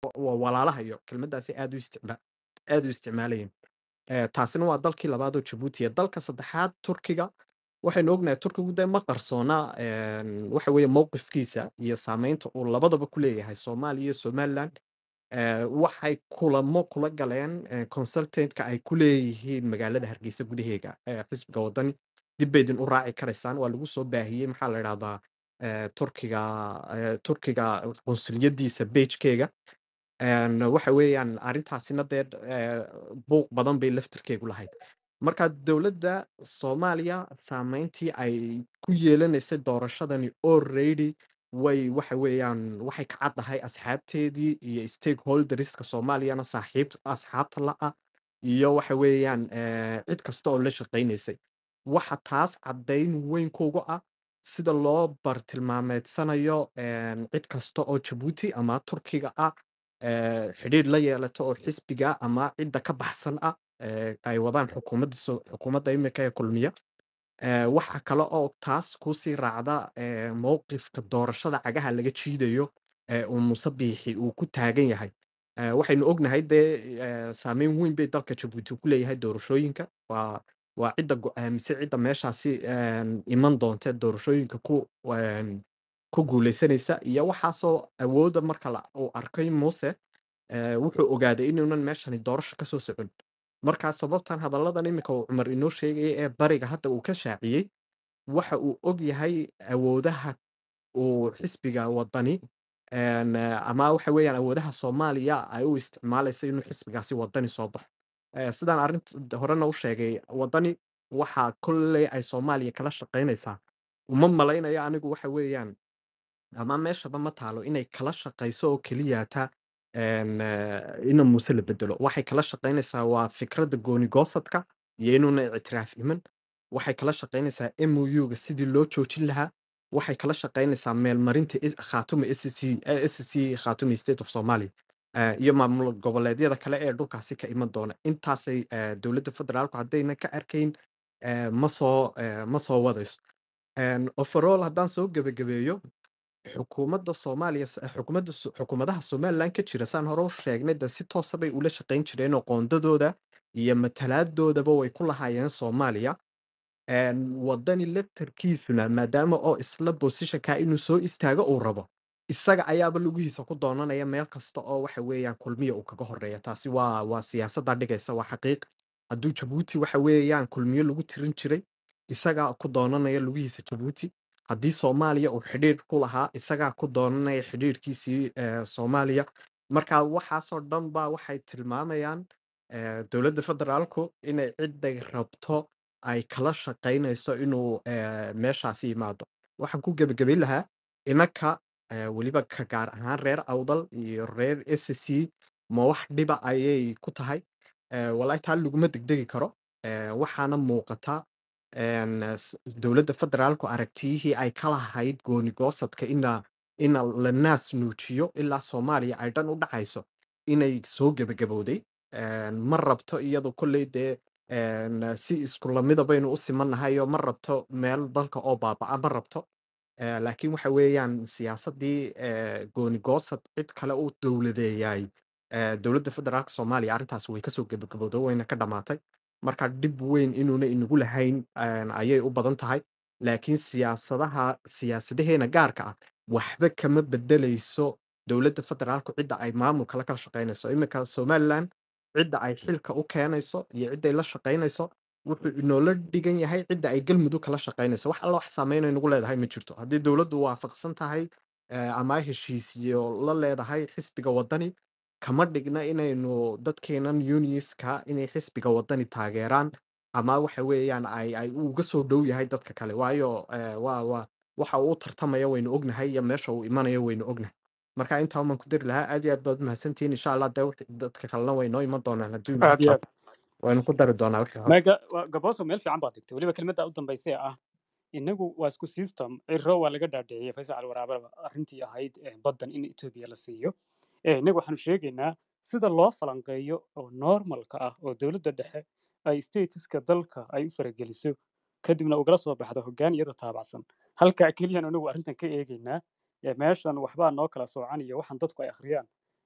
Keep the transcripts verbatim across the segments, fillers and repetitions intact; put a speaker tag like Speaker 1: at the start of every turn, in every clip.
Speaker 1: waa walaalaha iyo kelmaddaasi aad u isticmaa aad u isticmaalayeen. Ee, taasina waa dalkii labaad oo Jabuuti ah. Dalka saddexaad Turkiga, waxaynu ognahay Turkigu dee ma qarsoona, een, waxa weeye mowqifkiisa iyo saamaynta uu labadaba ku leeyahay Soomaaliya iyo Somaliland. Ee, waxay kulamo kula galeen ee, consultant-ka ay ku leeyihiin magaalada Hargeysa gudaheega, ee xisbiga waddani. Dib bay idin u raaci karaysaan, waa lagu soo baahiyey maxaa la idhahdaa, ee, Turkiga ee, Turkiga qunsuliyadiisa page-keega. Een, waxa weeyaan arrintaasina dee ee, buuq badan bay laftirkeegu lahayd. Marka dowladda Soomaaliya saameyntii ay ku yeelanaysay doorashadani already way waxa weeyaan waxay ka caddahay asxaabteedii iyo stakeholderska Soomaaliyana saaxiib asxaabta la-ah iyo waxa weeyaan ee, cid kasta oo la shaqaynaysay. Waxa taas caddayn weyn kuugu ah sida loo bartilmaameedsanayo een, cid kasta oo Jabuuti ama Turkiga ah ee, xidhiidh la yeelato oo xisbiga ama cidda ka baxsan ah ee, ay wadaan xukuumadda so xukuumadda imika ee kulmiya. Ee, waxa kale oo taas kusii raacda ee, mowqifka doorashada cagaha laga jiidayo ee uu Muuse Biixi uu ku taagan yahay. Ee, waxaynu ognahay dee ee, saameyn weyn bay dalka Jabuuti ku leeyahay doorashooyinka. Waa waa cidda go'aamisay cidda meeshaasi een, iman doonta ee doorashooyinka ku een, ku guuleysanaysa iyo waxaasoo awoodda marka la uu arkay Muuse, ee, wuxuu ogaaday inuunan meeshani doorasho ka soo socon. Markaa sababtan hadalladan imika uu Cumar inoo sheegayay ee bariga hadda uu ka shaaciyey, waxa uu og yahay awoodaha uu xisbiga waddani een, ama waxa weeyaan awoodaha Soomaaliya ay u isticmaalayso inuu xisbigaasi waddani soo baxo. Ee, sidaan arrinta horena u sheegay, waddani waxa kolley ay Soomaaliya kala shaqaynaysaa. Uma malaynayo anigu waxa weeyaan ama meeshaba ma taalo inay kala shaqayso oo keliyaata een, eh, in Muuse la bedelo. Waxay kala shaqaynaysaa waa fikradda gooni goosadka iyo inuuna ictiraaf iman. Waxay kala shaqaynaysaa M O U-ga sidii loo joojin lahaa. Waxay kala shaqaynaysaa meelmarinta is Khaatume SSC eh, S S C Khaatume State of Somalia, ee, iyo maamul goboleedyada kale ee dhulkaasi ka iman doona. Intaasay ee, dowladda federaalku haddaynan ka arkayn, ee, ma soo ee, ma soo wadayso. Een, overall haddaan soo gabagabeeyo, xukuumadda Soomaaliya s xukuumadda so xukuumadaha Somaliland ka jira saan hore u sheegnay dee si toosa bay ula shaqayn jireen oo qoondadooda iyo matalaaddoodaba way ku lahaayeen Soomaaliya. Een, waddani laftarkiisuna maadaama oo isla position-ka inuu soo istaago uu rabo, isaga ayaaba lugihiisa ku doonanaya meel kasta oo waxa weeyaan kulmiye uu kaga horeeya. Taasi waa waa siyaasadda dhigaysa, waa xaqiiq. Hadduu Jabuuti waxa weeyaan kulmiye lagu tirin jiray, isagaa ku doonanaya lugihiisa Jabuuti. Haddii Soomaaliya uu xidhiidh ku lahaa, isagaa ku doonanaya xidhiidhkiisii ee, Soomaaliya. Marka waxaasoo dhan ba waxay tilmaamayaan ee, dowladda federaalku inay cidday rabto ay kala shaqaynayso inuu ee, meeshaasi yimaado. Waxaan ku gebagabayn lahaa inaka ee, weliba ka gaar ahaan reer Awdal iyo reer S C ma wax dhiba ayay ku tahay. Ee, walahi taa laguma degdegi karo. Ee, waxaana muuqata een, s dowladda federaalku aragtiyihii ay ka lahayd gooni goosadka ina ina la naas nuujiyo ilaa Soomaaliya ay dhan u dhacayso inay soo gebagabowday. Een, ma rabto iyadu kolley dee een, si isku lamida baynu u simannahay oo ma rabto meel dalka oo baaba'a ma rabto. Ee, laakiin waxa weeyaan siyaasaddii ee, gooni goosad cid kale u dowladeeyay ee, dowladda federaalka Soomaaliya arrintaas way kasoo gebagabowday wayna ka dhamaatay. Marka dhib weyn inuuna inagu lahayn een, ayay u badan tahay. Laakiin siyaasadaha siyaasadaheena gaarka ah waxba kama bedelayso dowladda federaalku cidda ay maamulka la kala shaqaynayso. Iminka Somaliland cidda ay xilka u keenayso iyo cidday la shaqaynayso wuxuu inoola dhigan yahay cidda ay Galmudug kala shaqaynayso. Wax alla wax saameyn ay nagu leedahay ma jirto. Haddii dowladdu waafaqsan tahay ee, ama ay heshiisyo la leedahay xisbiga waddani, kama dhigna inaynu dadkeenan unionska inay xisbiga waddani taageeraan ama waxa weeyaan ay ay uga soo dhow yahay dadka kale. Waayo ee, waa waa waxa uu u tartamaya waynu ognahay iyo meesha uu imanayo waynu ognahay. Marka intaa baan ku dari lahaa. Aad iyo aad baad umahadsantihiin. Insha Allah dee wixii dadka kalena way noo iman doonaan hadduu Ilaahay
Speaker 2: aad iyo
Speaker 1: rabo.
Speaker 2: aad
Speaker 1: Waynu ku dari doonaa wixii hore.
Speaker 2: mega waa- gaboso meel fiican baad dhigtay weliba kelmadda u dambaysay ah inagu waa isku system ciro waa laga dhaadhiciyey faysal alwaraababa arrintii ahayd eh, baddan in etoobiya la siiyo Eh, inagu waxaanu sheegaynaa sida loo falanqeeyo oo normalka ah oo dowladda dhexe ay statuska dalka ay u farageliso kadibna ugala soo baxdo hoggaan iyada taabacsan halka keliyan inagu arrintan ka eegaynaa eh, meeshan waxbaa noo kala soocan iyo waxaan dadku ay akhriyaan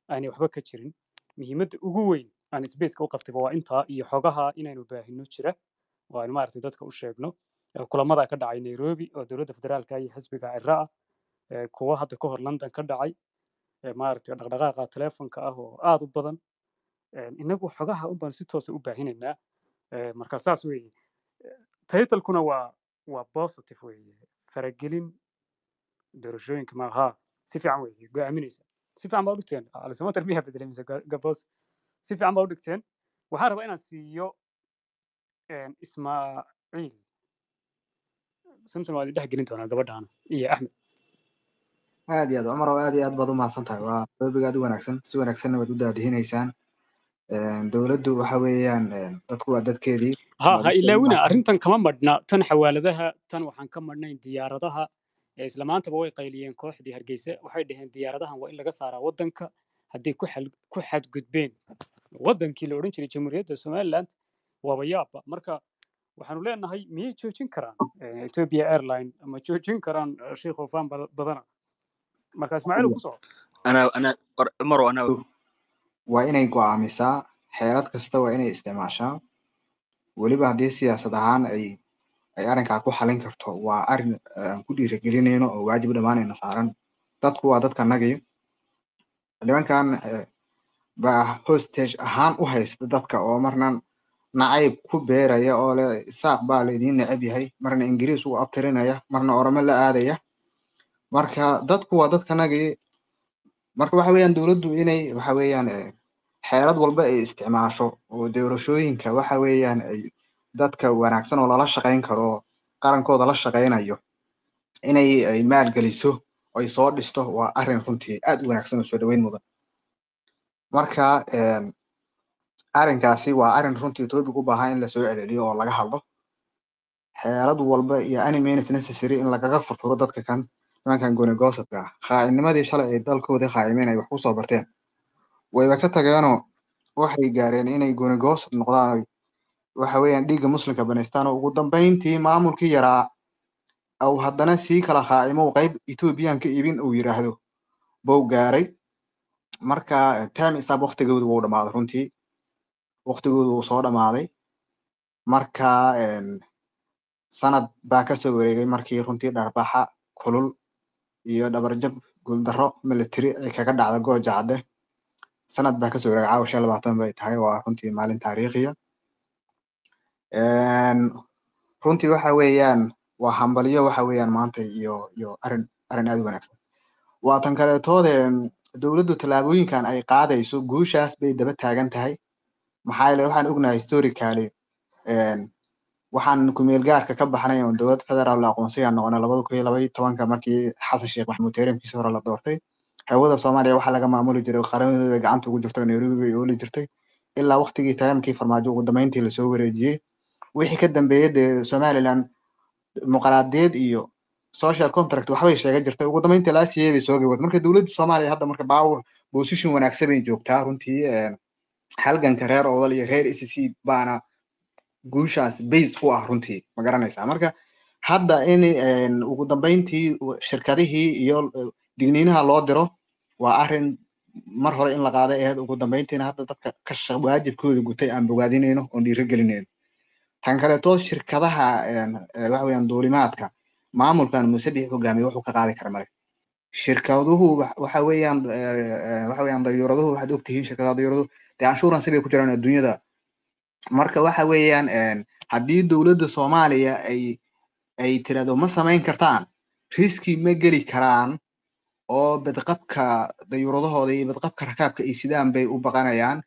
Speaker 2: aanay waxba ka jirin. Muhiimadda ugu weyn aan spaceka u qabtayba waa intaa iyo xogaha inaynu baahino jira oo aynu maaragtay dadka u sheegno. Ee, Kulamada ka dhacay Nairobi oo dowladda federaalka iyo xisbiga Cirra ah, ee, kuwa hadda ka hor London ka dhacay, ee, maaragtay dhaqdhaqaaqa telefoonka ah oo aad u badan. Ee, Inagu xogaha un baan si toos ah u baahinaynaa. Ee, Marka saas weeye. Title-kuna waa waa positive weeye. Faragelin doorashooyinka ma aha. Si fiican weeye go'aaminaysa. Si fiican baa u dhigteen. Alisama miyaa bedelay mise ga- gaboos. Si fiican baa u dhigteen. Waxaan rabaa inaan siiyo een, Ismaaciil. Samson waa idin dhex gelin doonaa gabadhaan iyo Axmed.
Speaker 3: aad iyo aad cumar oo aad iyo aad baad u mahadsan tahay waa webiga aad u wanaagsan si wanaagsanna waad u daadihinaysaan dowladdu waxa weeyaan dadku waa dadkeedii
Speaker 2: ha ha ilaawina arrintan kama madhna tan xawaaladaha tan waxaan ka madhnayn diyaaradaha ee isla maantaba way qayliyeen kooxdii Hargeysa waxay dhaheen diyaaradahan waa in laga saaraa waddanka haddii ku xal ku xadgudbeen waddankii la odhan jiray jamhuuriyadda Somaliland waaba yaaba marka waxaanu leenahay miyay joojin karaan Eh, Ethiopia Airline ama joojin karaan eh, Sheikh Ofan badana marka Ismaaciil ku soo
Speaker 4: أنا أنا عمر وأنا
Speaker 3: waa inay go'aamisaa xeelad kasta waa inay isticmaashaa weliba haddii siyaasad ahaan ay ay arrinkaa ku xalin karto waa arrin aan ku dhiirigelinayno oo waajib dhammaanayna saaran dadku waa dadkanagii nimankan eh, baa hostage ahaan u haysta dadka oo marna nacayb ku beeraya oo le isaaq baa laydiin necab yahay marna ingiriis u abtirinaya marna orome la aadaya marka dadku waa dadkanagii marka waxa weeyaan dowladdu inay waxa weeyaan eh, xeelad walba ay isticmaasho oo doorashooyinka waxa weeyaan ay dadka wanaagsan oo lala shaqayn karo oo qarankooda la shaqaynayo inay ay maalgeliso oo ay soo dhisto waa arrin runtii aad u wanaagsan oo soo dhaweyn mudan marka een, arrinkaasi waa arrin runtii topic u baahan in lasoo celceliyo oo laga hadlo xeelad walba iyo any means necessary in lagaga furfuro dadka kan nimankan gooni goosadka ah qaa'inimadii shalay ay dalkoodii qaa'imeen ay wax kusoo barteen wayba ka tageenoo waxay gaareen inay gooni goosad noqdaan oy waxa weeyaan dhiigga muslimka banaystaan oo ugu dambeyntii maamulkii yaraa au haddana sii kala qaa'imo qayb ethoobiyan ka iibin uu yidhaahdo buu gaaray marka time isaab waqtigoodu wuu dhammaaday runtii waqtigoodu wuu soo dhammaaday marka een, sanad baa kasoo wareegay markii runtii dharbaxa kulul iyo dhabarjab guuldarro military ay kaga dhacda gooja cadde sanad baa kasoo wareegay caawa shan iyo labaatan bay tahay waa runtii maalin taariikhiya Een, runtii waxa weeyaan waa hambalyo waxa weeyaan maanta iyo iyo arrin arrin aad u wanaagsan waa tan kaleetoode dowladdu tallaabooyinkan ay qaadayso guushaas bay daba taagan tahay maxaa yeele waxaan ognahay historically een, waxaan ku-meel gaarka ka baxnay oo dowlad federaal la aqoonsiga noqonay labada kun iyo laba iyo tobanka markii xasan sheekh maxamuud teeramkiisa hore la doortay hawada soomaaliya waxaa laga maamuli jiray qaramadooda bay gacanta ugu jirto nairobi bay ooli jirtay ilaa waqtigii taamkii farmaajo ugu dambeyntii lasoo wareejiyey wixii ka dambeeyay dee somaliland muqaradeed iyo social contract waxbay sheega jirtay ugu dambeyntii laa siiyey bay soo gabowday marka dowladda soomaaliya hadda marka power position wanaagsan bay joogtaa runtii een, halganka reer odol iyo reer s c baana guushaas base ku ah runtii ma garanaysaa marka hadda in een, ugu dambeyntii w- shirkadihii iyo eh, digniinaha loo diro waa arrin mar hore in la qaaday ahayd ugu dambeyntiina hadda dadka ka shaq waajibkooda gutay aan bogaadinayno oon dhiirigelinayno tan kaleeto shirkadaha een, eh, waxa weeyaan duulimaadka maamulkan musadix hogaamiye wuxuu ka qaadi kara male shirkaduhu wa- waxa weeyaan eh, eh, waxa weeyaan dayuuraduhu waxaad ogtihiin shirkadaha dayuuraduhu dee insurance bay ku jiraan adduunyada marka waxa weeyaan een, haddii dowladda soomaaliya ay ay tirahdo ma samayn kartaan riski ma geli karaan oo badqabka dayuuradahooda iyo badqabka rakaabka ay sidaan bay u baqanayaan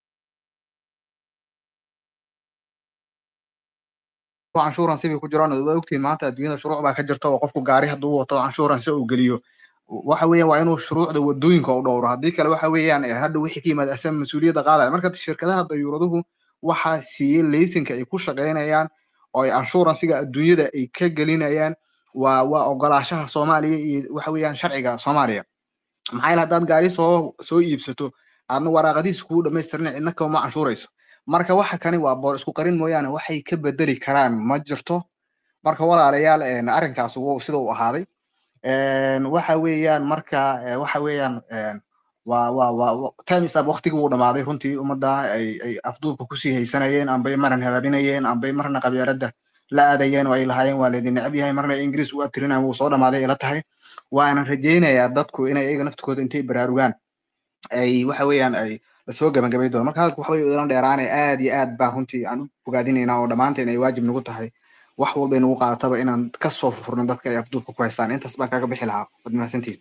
Speaker 3: oo insurance bay ku jiraan waa ogtiin maanta adduunyada shuruuc baa ka jirta oo qofku gaari hadduu wato insurance uu geliyo waxa weeyaan waa inuu shuruucda wadooyinka u dhowro haddii kale waxa weeyaan eh, hadda wixii ka yimaada asan mas-uuliyadda qaadaya marka shirkadaha dayuuraduhu waxaa siiyey laysanka ay ku shaqaynayaan oo ay insuransiga adduunyada ay ka gelinayaan waa waa ogolaashaha soomaaliya iyo waxa weeyaan sharciga soomaaliya maxaa yeele haddaad gaari soo soo iibsato aadna waraaqadiisa kugu dhamaystirin cidna kama canshuurayso marka waxa kani waa boor isku qarin mooyaane waxay ka bedeli karaan ma jirto marka walaalayaal een, arrinkaas wuu sida uu ahaaday Een, waxa weeyaan marka eh, waxa weeyaan een, waa waa waa times up waqtigii uu dhamaaday runtii ummadda ay ay afduubka kusii haysanayeen ambay maran halaabinayeen ambay marna qabyaaladda la aadayeen oo ay lahaayeen waa laydin necab yahay marna ingiriis u abtirinaya wuu soo dhamaaday ila tahay waana rajaynayaa dadku inay iyaga naftkooda intay baraarugaan ay waxa weeyaan ay lasoo gabagabay doono marka halka waxa weeye ilan dheeraanay aad iyo aad baa runtii aan u bogaadinaynaa oo dhammaanteen ay waajib nagu tahay wax walba inagu qaadataba inaan kasoo furfurno dadka ay afduubka ku haystaan intaas baan kaga bixi lahaa wad mahadsantihiin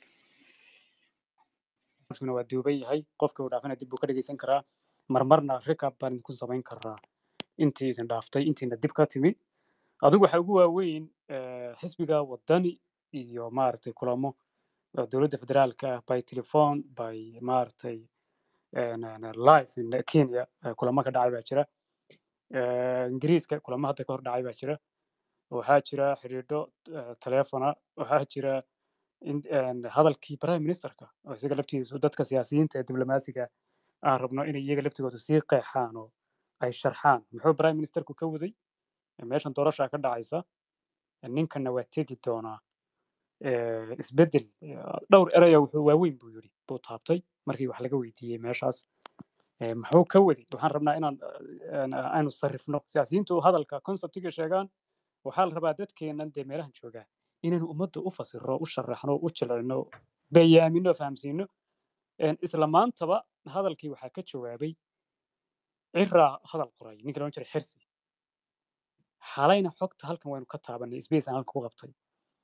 Speaker 2: waa duuban yahay qofka uu dhaafana dib buu ka dhegeysan karaa marmarna recap baan ku samayn karaa intii idin dhaaftay intiina dib ka timi adigu waxa ugu waaweyn xisbiga wadani iyo maaragtay kulamo dowladda federaalka by telephone by maaragtay live in Kenya kulamo ka dhacay baa jira ingiriiska kulamo hadda ka hor dhacay baa jira waxaa jira xiriidho taleefona waxaa jira hadalkii prime ministerka oo isaga laftiisu dadka siyaasiyiinta ee diblomaasiga aan rabno inay iyaga laftigooda sii qeexaan oo ay sharxaan muxuu prime ministerku ka waday meeshan doorasha ka dhacaysa ninkana waa tegi doonaa isbedel dhowr eraya wuxuu waaweyn buu yidhi buu taabtay markii wax laga weydiiyey meeshaas muxuu ka waday waxaan rabnaa inaan aanu sarrifno siyaasiyiintu hadalka conceptiga sheegaan waxaa la rabaa dadkeennan dee meelahan joogaa inaynu ummadda u fasirro u sharaxno u jilcino bayaamino fahamsiino isla maantaba hadalkii waxaa ka jawaabay ciraa hadal qoray ninka loodhan jiray xirsi xalayna xogta halkan waynu ka taabanay space aan halka ku qabtay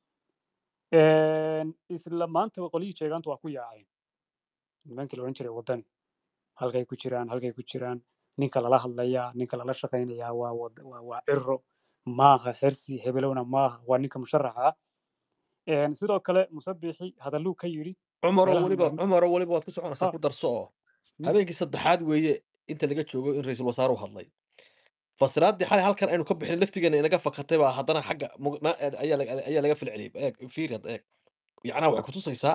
Speaker 2: isla maantaba qolihii jeegaantu waa ku yaaceen nimankii loodhan jiray waddani halkay ku jiraan halkay ku jiraan ninka lala hadlayaa ninka lala shaqaynayaa waa waa ciro maaha xirsi hebelowna maaha waa ninka musharaxa sidoo kale musabixi hadalluu ka yidhi
Speaker 5: cumaro weliba cumaro weliba waad ku soconaysaa ku darso oo habeenkii saddexaad weeye inta laga joogo in ra-iisul wasaaruhu hadlay fasiraaddii xalay halkan aynu ka bixin laftigeena inaga fakatay baa haddana xagga ayaa laga filceliyay eeg fiirad eeg yacnaa waxay kutusaysaa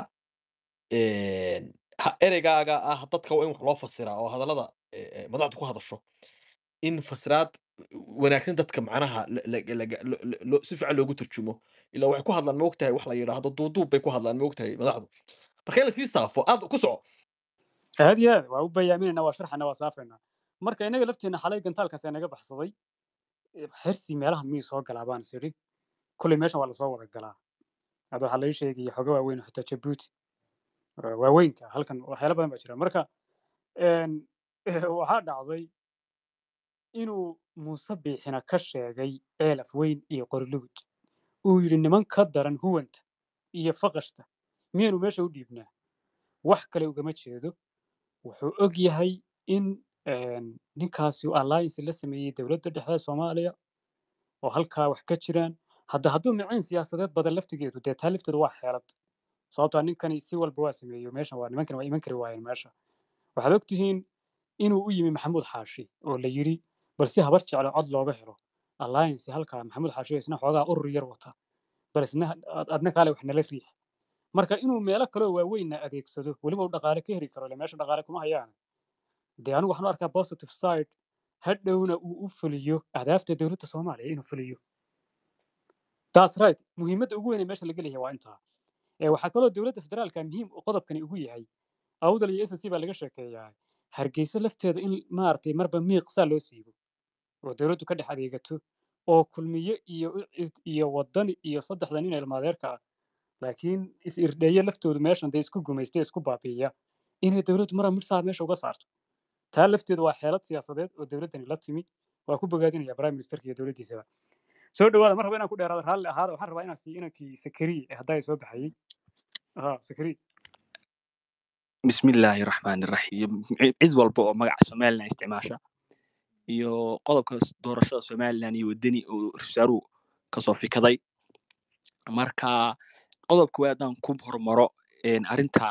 Speaker 5: ereygaaga ah dadka waa in wax loo fasiraa oo hadallada madaxdu ku hadasho in fasiraad wanaagsan dadka macnaha si fiican loogu turjumo ilaa waxay ku hadlaan ma ogtahay wax la yidhaahdo duuduub bay ku hadlaan ma ogtahay madaxdu marka in lasii saafo aad ku soco
Speaker 2: aad iyo aad waa u bayaaminayna waa sharxana waa saafayna marka inaga lafteena xalay gantaalkaas naga baxsaday xirsi meelaha miyuu soo galaa baan is idhi kulley meeshan waa lasoo wada galaa hadda waxaa laga sheegaya xogo waaweyn xitaa jabuuti waaweynka halkan waxyaalo badan baa jira marka waxaa dhacday inuu muuse biixina ka sheegay ceelaf weyn iyo qorilugud uu yidhi niman ka daran huwanta iyo faqashta miyaynu meesha u dhiibnaa wax kale ugama jeedo wuxuu og yahay in ninkaasi uu alliance la sameeyey dowladda dhexe soomaaliya oo halkaa wax ka jiraan hadda hadduu miciin siyaasadeed badan laftigeedu dee taa lafteedu waa xeelad sababtaa ninkani si walba waa sameeyo meeshan waa nimankan waa iman kari waayeen meesha waxaad ogtihiin inuu u yimi maxamuud xaashi oo la yidhi bal si habar jeclo cod looga helo alliance halkaa maxamuud xaashi isna xoogaa urur yar wata bal isna adna kaale wax nala riix marka inuu meelo kaloo waaweynna adeegsado weliba uu dhaqaale ka heli karo ile meesha dhaqaale kuma hayaan dee anigu waxaan u arkaa positive side hadhowna uu u fuliyo ahdaafta dowladda soomaaliya inuu fuliyo taas right muhiimadda ugu weyn ee meesha laga leeyahay waa intaa waxaa kaloo dowladda federaalka muhiim qodobkani ugu yahay awdal iyo s c baa laga sheekeeyaa hargeysa lafteeda in maaragtay marba miiqsaa loo siibo oo dowladdu ka dhex adeegato oo kulmiye iyo iyo waddani iyo saddexda nin ilmaadeerka ah laakiin is irdheeye laftoodu meeshan dee isku gumaystay isku baabi'iya inay dowladdu mara midsaa meesha uga saarto taa lafteedu waa xeelad siyaasadeed oo dowladdani la timi waa ku bogaadinaya prime ministerka iyo dowladdiisaba soo dhawaada mar raba inaan ku dheeraado raalli ahaada waxaan rabaa inaan siiyo inankii sakariye ee haddaa soo baxayey ha sakariye
Speaker 4: bismillaahi raxmaani raxiim cid walba oo magaca somalilan isticmaasha iyo qodobka doorashada somalilan iyo wadani oo rasaaru kasoo fikaday marka qodobka waa haddaan ku hormaro arrinta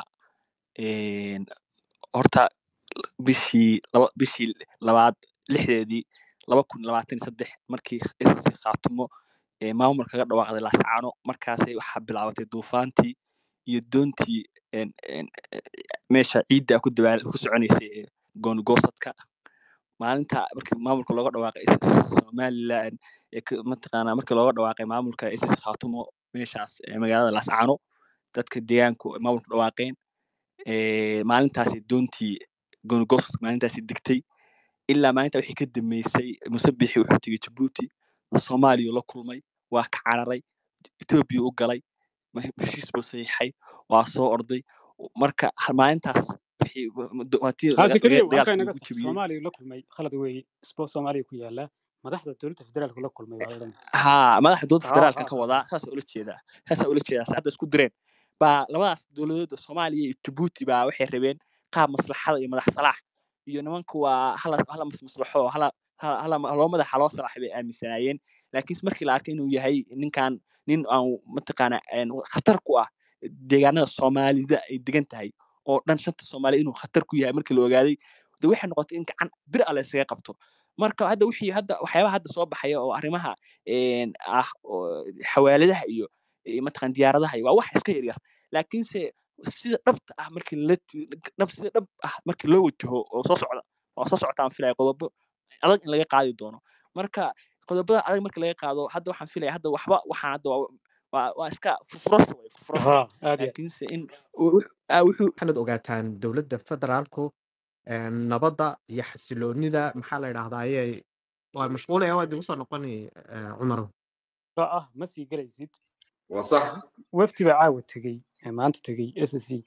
Speaker 4: horta bishii laba bishii labaad lixdeedii laba kun labaatan iyo saddex markii ssc khaatumo maamul kaga dhawaaqday laascaano markaasay waxaa bilaabatay duufaantii iyo doontii meesha ciidda ku dabaal ku soconaysay goongoosadka maalinta markii maamulka looga dhawaaqay somalilan mataqaanaa markii looga dhawaaqay maamulka ssc khaatumo meeshaas magaalada laascaano dadka deegaanku maamulka dhawaaqeen ee maalintaas doontii Goonigoos maalintaas degtay ilaa maalinta wixii ka dambeysay Musabixi wuxuu tagay Djibouti Soomaaliya la kulmay waa ka cararay Ethiopia u galay heshiis buu saxiixay waa soo orday marka maalintaas wixii waatii
Speaker 2: هذا كليه وهلكا
Speaker 4: dagaalkii
Speaker 2: inaga
Speaker 4: lagu
Speaker 2: sax
Speaker 4: jabiyey
Speaker 2: Soomaaliya la kulmay khalad weey isboo Soomaaliya ku yaala madaxda dowladda federaalka la kulmay waa oran
Speaker 4: ها madaxa dowladda
Speaker 2: ها
Speaker 4: federaalka
Speaker 2: ها
Speaker 4: ka
Speaker 2: ها
Speaker 4: wadaa saas ula jeedaa saas ula jeedaa hadda isku direen baa labadaas dowladood Soomaaliya iyo Djibouti baa waxay rabeen qaab maslaxada iyo madax salaax iyo nimanku waa hala hala maslaxo hala hala loo madaxa loo salaax bay aaminsanayeen laakiin markii la arkay inuu yahay ninkan nin aan mataqaana khatar ku ah deegaanada Soomaalida ay degan tahay oo dhan shanta Soomaali inuu khatar ku yahay markii la ogaaday waxay noqotay in gacan bir alle isaga qabto marka hadda wixii hadda waxyaabaha hadda soo baxaya oo arrimaha een ah xawaaladaha iyo mataqaan diyaaradaha waa wax iska yar yar laakiin se sida dhabta ah markii la dhab sida dhab ah markii loo wajaho oo soo socda oo soo socota aan filay qodobo adag in laga qaadi doono marka qodobada adag markii laga qaado hadda waxaan filay hadda waxba waxaan hadda waa waa iska furfurasho way furfurasho
Speaker 2: ها هذه
Speaker 4: laakiin se in wuxuu
Speaker 1: waxaanad ogaataan dowladda federaalku een, nabadda iyo xasiloonida maxaa la yidhaahdaa ayay waa mashquulaya waa dib usoo noqoni eh, cumar
Speaker 2: اه ما سي جليزيد
Speaker 6: وصح
Speaker 2: وفتي بعاود تجي ما أنت تجي اس سي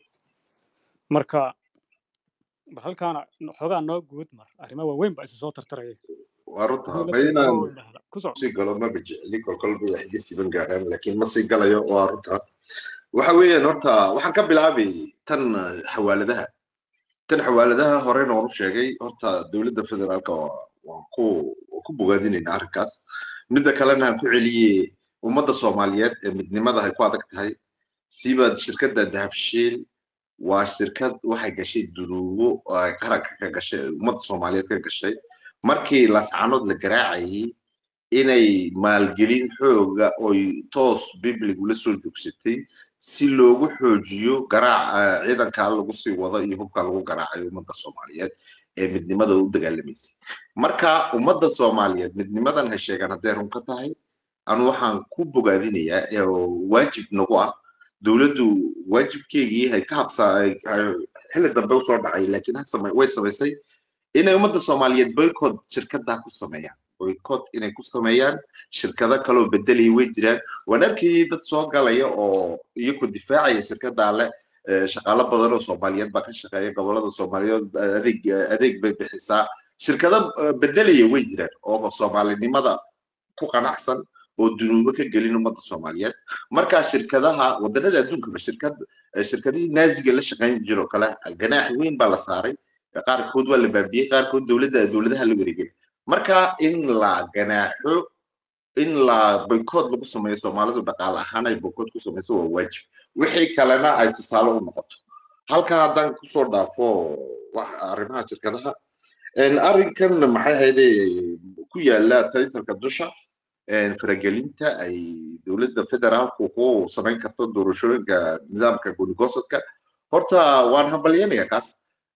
Speaker 2: مركا halkaana xogaa noo guud mar arrimo waaweyn baa isu soo tartaraya
Speaker 6: وارطها
Speaker 2: Dowladda
Speaker 6: بينا
Speaker 2: oo dhahda ku soo
Speaker 6: سي قالوا ما بجعلي كل كل بيحكي سيبن قارن لكن ما سي قال يو وارطها وحويا نورتا وحن كبل عبي تن حوالدها تن حوالدها هورين ورب شيء نورتا دولة فدرالك وكو وكو بوجادين ناركاس مدة كلامنا كو علي ومدة صوماليات مدني مدة هاي قاعدة هاي سيبا الشركة ده دهب الشيل وشركة واحد قشيد دروو قرق كقشيد مدة صوماليات كقشيد markii lascanood la garaacayay inay maalgelin xooga oo toos bibligu la soo joogsatay si loogu xoojiyo garaac ciidanka lagu sii wado iyo hubka lagu garaacayo ummadda Soomaaliyeed ee midnimada u dagaalamaysa marka ummadda Soomaaliyeed midnimadan ha sheegan haday run ka tahay anu waxaan ku bogaadinayaa waajib nagu ah dawladdu waajibkeegii hay ka habsaay xilli dambe u soo dhacay laakiin ha samay way samaysay inay ummadda Soomaaliyeed boycott shirkada ku sameeyaan boycott inay ku sameeyaan shirkada kale oo bedelay way jiraan wanarkii dad soo galaya oo iyagu difaacaya shirkada le shaqaale badan oo Soomaaliyeed ba ka shaqeeya gobolada Soomaaliyeed adeeg adeeg bay bixisaa shirkada bedelay way jiraan oo Soomaalinimada ku qanacsan oo dunuuba ka gelin ummadda Soomaaliyeed marka shirkadaha wadanada adduunka shirkad shirkadii naaziga la shaqeyn jiro kala ganaax weyn baa la saaray qaarkood waa la baabiyay qaarkood dawladda dawladaha la wareegay marka in la ganaaxo in la boycott lagu sameeyo Soomaalidu dhaqaale ahaan ay boycott ku sameeyso waa waajib wixii kalena ay tusaale u noqoto halka hadan ku soo dhaafo wax arrimaha shirkadaha in arrinkan maxay hayday ku yaala tariiqka dusha in faragelinta ay dawladda federaalku ku sameyn karto doorashooyinka nidaamka Goonigosadka horta waan hambalyeynaya kaas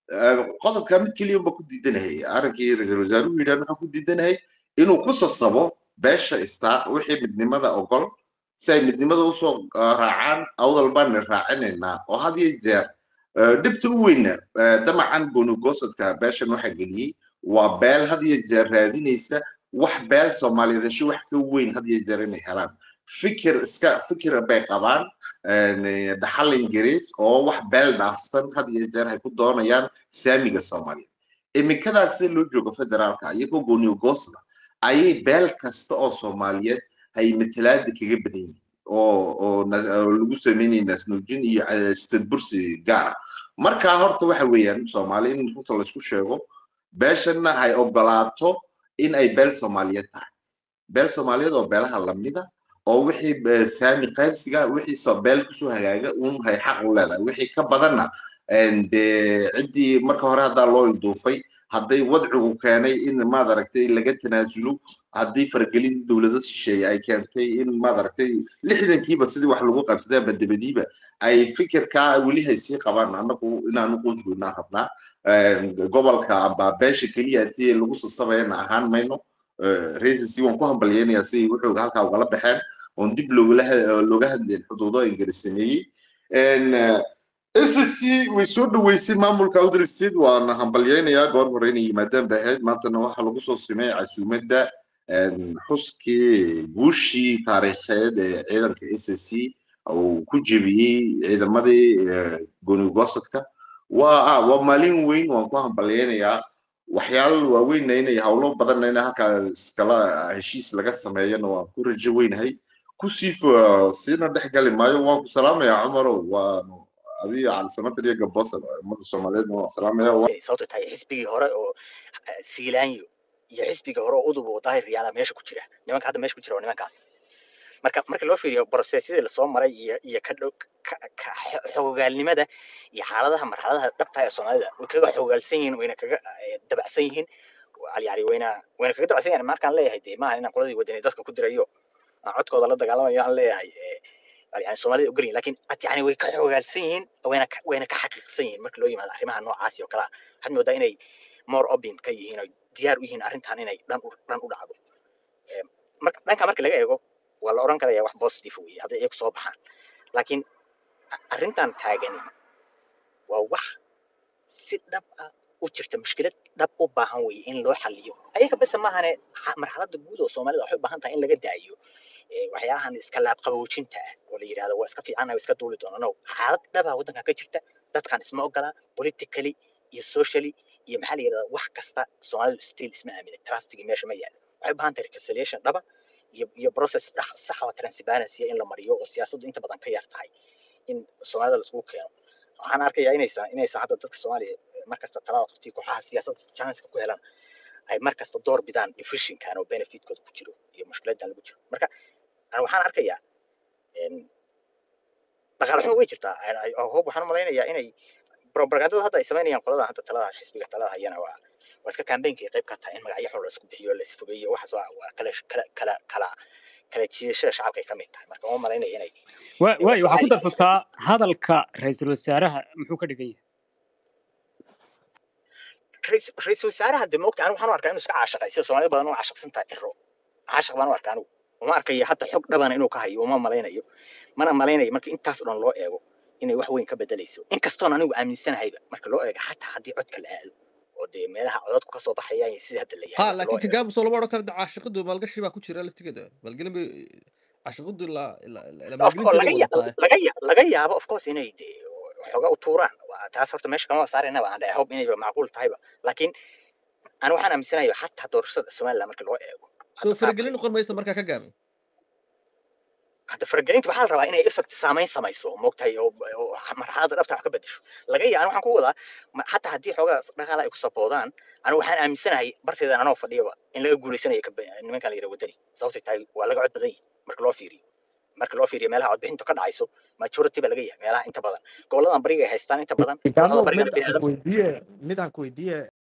Speaker 6: qodobka mid kaliya ba ku diidanahay arrinkii ra'iisul wasaaruhu yiraahdo waxa ku diidanahay inuu ku sasabo beesha istaa wixii midnimada ogol say midnimada u soo raacaan awdal baan raacinayna oo hadii jeer dibta u weyn damacan Goonigosadka beeshan waxa galiyay waa beel hadii jeer raadinaysa wax beel Soomaaliyeed shi wax ka weyn hadii jeer inay helaan fikir iska fikir bay qabaan dhaxal Ingiriis oo wax beel dhaafsan hadii jeer ay ku doonayaan saamiga Soomaaliyeed imikadaas loo joogo federaalka iyagoo Goonigosada ayay beel kasta oo Soomaaliyeed ay matalaad kaga badan yihiin oo oo lagu sameeyay naasnuujin iyo sad bursi gaar marka horta waxa weeyaan Soomaaliyeed in runta la isku sheego beeshana ay ogolaato in ay beel Soomaaliyeed tahay beel Soomaaliyeed oo beelaha lamida oo wixii saami qaybsiga wixii Soomaal ku soo hagaaga uun hay xaq u leedahay wixii ka badanna and cidii marka hore hada loo doofay haday wadcigu keenay in ma aragtay laga tanaasulo hadii fargelin dawladda shisheeye ay keentay in ma aragtay lixdan kiiba sidii wax lagu qabsaday badbadiiba ay fikirka wali hay si qabaan anagu inaanu qoysgoona rabnaa gobolka amba beesha kaliya tii lagu soo sameeyay ahaan mayno reesisi waan ku hambalyeynaya si wuxuu halka uga baxeen on dib looga looga hadlay xuduudo Ingiriis sameeyay in S S C way soo dhaweysay maamulka Awdal State waana hambalyeynayaa goor hore inay yimaadaan bay ahayd maantana waxaa lagu soo simay casuumadda een, xuskii guushii taariikheed ee ciidanka S S C uu ku jebiyey ciidamadii eh, gooni goosadka waa ah, waa maalin weyn waan ku hambalyeynayaa waxyaalo waaweynna inay hawlo badanna in halkaa iskala heshiis laga sameeyana waan ku rajo weynahay kusii fo- siina dhex gali maayo waan ku salaamayaa cumarow waanu adiga cali samatar iyo gabosa ummadda soomaaliyeed waan salaamaya
Speaker 7: inay sababto tahay xisbigii hore oo eh, siilaanyo iyo xisbigii hore oo udub oo daahir riyaala meesha ku jira nimanka hadda meesha ku jira waa nimankaas marka marka loo fiiriyo brosesyadii lasoo maray iyo iyo ka dhow ka- ka- xogogaalnimada iyo xaaladaha marxaladaha dhabta ah ee soomaalida way kaga xogogaalsan yihiin wayna kaga eh, dabacsan yihiin Wa- yani wayna wayna kaga dabacsan yihiin markaan leeyahay dee maaha inaan qoladii wadani dadka ku dirayo aan codkooda la dagaalamayo aan leeyahay eh, يعني soomaalida ogolyihin lakin at yani way ka xogaalsan yihiin wayna ka wayna ka xaqiiqsan yihiin marka loo yimaado arrimaha noocaasi oo kale ah waxaad moodaa inay more open ka yihiin oo diyaar u yihiin arrintan inay dhan u dhan u dhacdo Em, marka dhanka marka laga eego waa la oran karaya wax positive weeye hadday iyagu soo baxaan laakiin a- arrintan taagani waa wax si dhab ah u jirta mushkilad dhab u baahan weeye in loo xaliyo ayaga bese maahane xa- marxaladda guud oo soomaalida waxay u baahan tahay in laga daayo eh, waxyaalahan iska laab qaboojinta ah oo la yidhahdo waa iska fiicana waa iska duuli doona no xaalad dhaba waddanka ka jirta dadkan isma ogola politically iyo socially iyo maxaa la yidhahdaa wax kasta soomaalidu still isma aamina trustigii meesha ma yaalo waxay u baahan tahay reconciliation dhaba iyo iyo process dhax- sax oo transparency in la mariyo oo siyaasaddu inta badan ka yar tahay in soomaalida laisugu keeno waxaan arkayaa inaysan inaysan hadda dadka soomaaliya eh, markasta talada qabtay kooxaha siyaasadda chance ku helaan ay markasta door bidaan divisionkan oo benefitkooda ku jiro iyo mushkiladan lagu jiro marka أنا waxaan arkayaa een dhaqaale xumo way jirtaa Ay- ay- oo hoob waxaan u malaynayaa inay propagandada hadda ay samaynayaan qolada hadda talada xisbiga talada hayana waa waa iska campaignka qayb ka tahay in magacyo xun la isku bixiyo la isfogeeyo waxaas waa waa kala kala kala kala kala jiidashada shacabka ay ka mid tahay marka uma malaynaya inay
Speaker 2: Wa-
Speaker 7: ee, wax
Speaker 2: waay waxaa ku
Speaker 7: caadi
Speaker 2: darsataa hadalka ra'iisul wasaaraha muxuu ka dhigan yahay
Speaker 7: Rais- ra'iisul wasaaraha de moogta anigu waxaan u arkaa inuu iska caashaqay sida Soomaali badan u caashaqsan tahay iro caashaq baan u arkaa anigu uma arkayo hadda xog dhabana inuu ka hayo uma malaynayo mana malaynayo marka intaas oo dhan loo eego inay wax weyn ka bedelayso inkastoon anigu aaminsanahayba marka loo eego xataa haddii codka la aado oo dee meelaha codadku kasoo baxayaan iyo sidii hadda la yahay
Speaker 5: ها
Speaker 7: marka loo
Speaker 5: لكن
Speaker 7: eego
Speaker 5: كجاب صلوا مرة كرد عاشقته مالقش بقى كتير ألف تكده مالقلنا بي عاشقته لا لا لا
Speaker 7: of
Speaker 5: مالقلنا
Speaker 7: course
Speaker 5: تدي
Speaker 7: laga ya
Speaker 5: وضطاء
Speaker 7: laga ya laga yaabo of course inay dee xoga u tuuraan waa taas horta meesha kama saarayna waan I hope inayba macquul tahayba laakiin anigu waxaan aaminsanayo xataa doorashada Somaliland marka loo eego
Speaker 5: سو
Speaker 7: hadda qaabka
Speaker 5: فرقلين قرن ما يستمر كجام
Speaker 7: hadda faragelinta waxaa la rabaa inay effect saameyn samayso moogtahay oo oo marxaladda dhabta wax ka bedesho laga yaabo waxaan ku wadaa ma- xataa haddii xoogaa dhaqaale ay ku saboodaan anigu waxaan aaminsanahay barteedan anoo fadhiyaba in laga guuleysanayo ka ba- nimankan la yidhaha wadani sababtay tahay waa laga cod badan yahay marka loo fiiriyo marka loo fiiriyo meelaha codbixintu ka dhacayso majority ba laga yahay meelaha inta badan goboladan bariga ay haystaan inta badan gobolada
Speaker 1: Gabo
Speaker 7: barigana
Speaker 1: mid aan
Speaker 7: bini'aadam
Speaker 1: ku weydiiye mid aan ku weydiiye